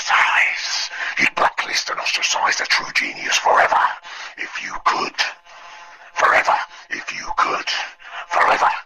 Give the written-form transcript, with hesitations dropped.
ostracize. You'd blacklist and ostracize a true genius forever, if you could. Forever, if you could. Forever.